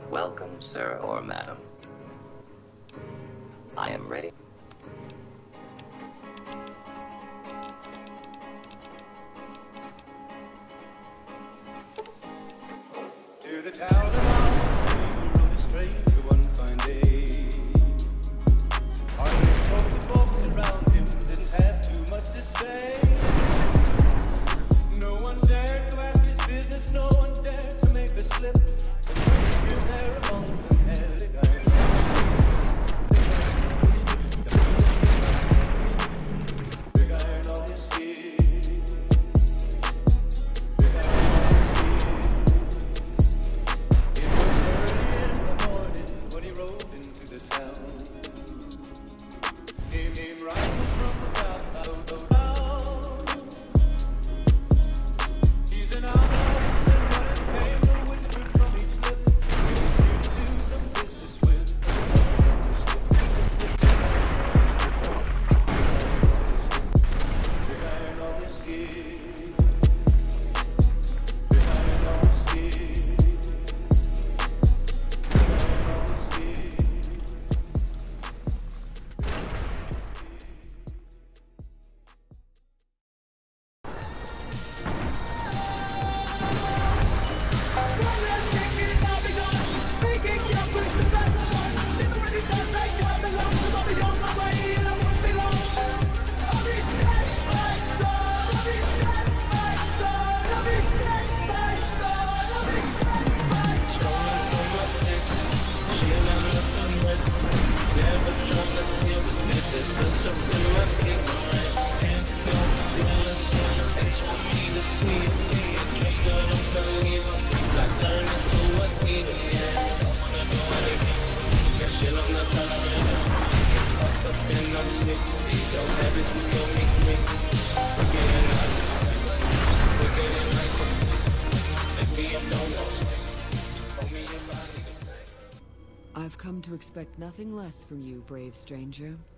Welcome, sir or madam. I am ready. To the town of Marty, we rode straight to one fine day. Hardly spoke the folks around him, didn't have too much to say. No one dared to ask his business, no one dared to make a slip. Here there among them had a guy. Big iron on his skin. Big iron on his skin. It was early in the morning when he rode into the town. He came riding from the south side of the town. He's an outlaw, and what it came to whisper from each lip. He was here to do some business with. Big iron on his skin. Big iron on his skin. Big iron on his skin. I've come to expect nothing less from you, brave stranger.